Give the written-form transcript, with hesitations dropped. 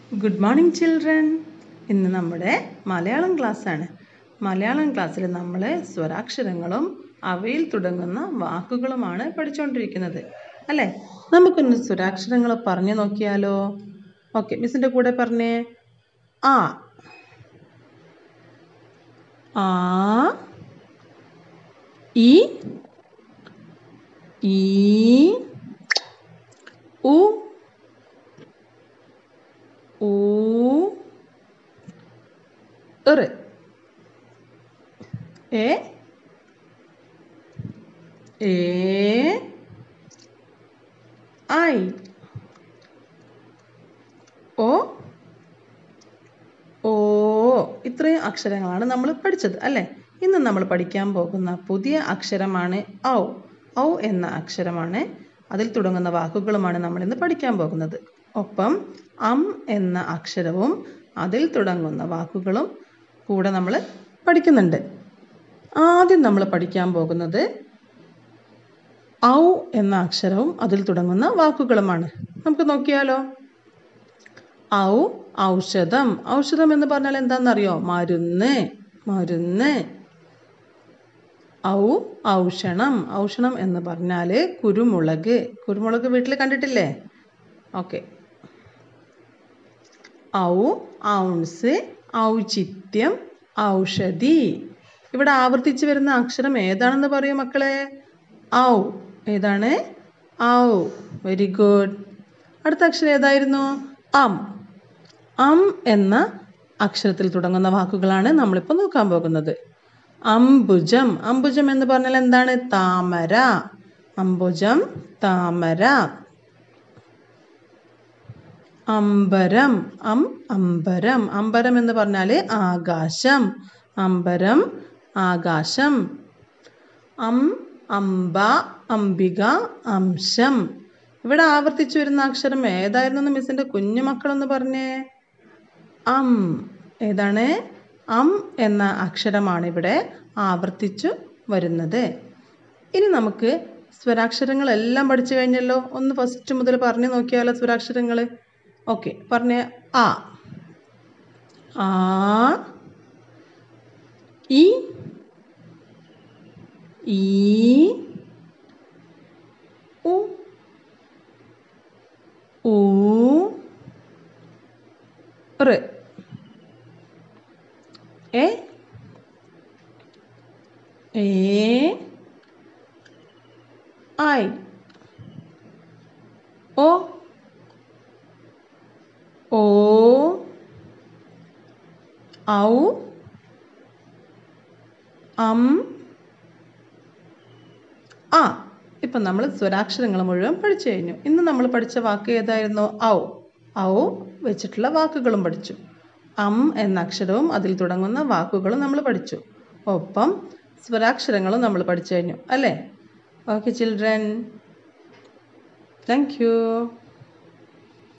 Good morning children. ഇന്ന് നമ്മുടെ Malayalam class ആണ്. മലയാളം ക്ലാസ്സിൽ നമ്മൾ സ്വരാക്ഷരങ്ങളും അവയിൽ തുടങ്ങുന്ന വാക്കുകളുമാണ് പഠിച്ചുകൊണ്ടിരിക്കുന്നത്. അല്ലേ? നമുക്കൊന്ന് സ്വരാക്ഷരങ്ങൾ പറഞ്ഞു നോക്കിയാലോ? ഓക്കേ, മിസ്സിന്റെ കൂടെ പറഞ്ഞേ. ആ ആ ഇ ഈ ഉ ഊ റ് എ ഐ ഒ ഓ ഇത്രയും അക്ഷരങ്ങളാണ് നമ്മൾ പഠിച്ചത് അല്ലേ? ഇന്ന് നമ്മൾ പഠിക്കാൻ പോകുന്ന പുതിയ അക്ഷരമാണ് ഔ. ഔ എന്ന അക്ഷരമാണ്. അതിൽ തുടങ്ങുന്ന വാക്കുകളുമാണ് നമ്മൾ ഇന്ന് പഠിക്കാൻ പോകുന്നത്. ഒപ്പം എന്ന അക്ഷരവും അതിൽ തുടങ്ങുന്ന വാക്കുകളും കൂടെ നമ്മൾ പഠിക്കുന്നുണ്ട്. ആദ്യം നമ്മൾ പഠിക്കാൻ പോകുന്നത് ഔ എന്ന അക്ഷരവും അതിൽ തുടങ്ങുന്ന വാക്കുകളുമാണ്. നമുക്ക് നോക്കിയാലോ? ഔ ഔഷധം. ഔഷധം എന്ന് പറഞ്ഞാൽ എന്താണെന്നറിയോ? മരുന്ന്. മരുന്ന്. ഔ ഔഷണം. ഔഷണം എന്ന് പറഞ്ഞാൽ കുരുമുളക്. കുരുമുളക് വീട്ടിൽ കണ്ടിട്ടില്ലേ? ഓക്കെ. ഔ ഔൺസ് ഔചിത്യം ഔഷധി. ഇവിടെ ആവർത്തിച്ച് വരുന്ന അക്ഷരം ഏതാണെന്ന് പറയൂ മക്കളെ? ഔ. ഏതാണ്? ഔ. Very good. അടുത്ത അക്ഷരം ഏതായിരുന്നു? എന്ന അക്ഷരത്തിൽ തുടങ്ങുന്ന വാക്കുകളാണ് നമ്മളിപ്പോൾ നോക്കാൻ പോകുന്നത്. അംബുജം. അംബുജം എന്ന് പറഞ്ഞാൽ എന്താണ്? താമര. അംബുജം താമര. അമ്പരം. അമ്പരം. അമ്പരം എന്ന് പറഞ്ഞാൽ ആകാശം. അമ്പരം ആകാശം. അംബ അംബിക അംശം. ഇവിടെ ആവർത്തിച്ചു വരുന്ന അക്ഷരം ഏതായിരുന്നു മിസ്സിന്റെ കുഞ്ഞുമക്കളൊന്ന് പറഞ്ഞേ? ഏതാണ്? എന്ന അക്ഷരമാണ് ഇവിടെ ആവർത്തിച്ചു വരുന്നത്. ഇനി നമുക്ക് സ്വരാക്ഷരങ്ങളെല്ലാം പഠിച്ചു കഴിഞ്ഞല്ലോ. ഒന്ന് ഫസ്റ്റ് മുതൽ പറഞ്ഞു നോക്കിയാലോ സ്വരാക്ഷരങ്ങൾ? ഓക്കെ, പറഞ്ഞേ. ആ ഇ ഈ ഉ ഊ റ് എ ഐ ഒ ഓ ഔ ആ. ഇപ്പം നമ്മൾ സ്വരാക്ഷരങ്ങൾ മുഴുവൻ പഠിച്ചു കഴിഞ്ഞു. ഇന്ന് നമ്മൾ പഠിച്ച വാക്ക് ഏതായിരുന്നു? ഔ. ഔ വെച്ചിട്ടുള്ള വാക്കുകളും പഠിച്ചു. എന്ന അക്ഷരവും അതിൽ തുടങ്ങുന്ന വാക്കുകളും നമ്മൾ പഠിച്ചു. ഒപ്പം സ്വരാക്ഷരങ്ങളും നമ്മൾ പഠിച്ചു കഴിഞ്ഞു അല്ലേ? Okay children, thank U.